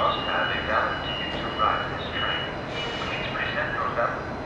must have a valid ticket to ride this train. Please present your valid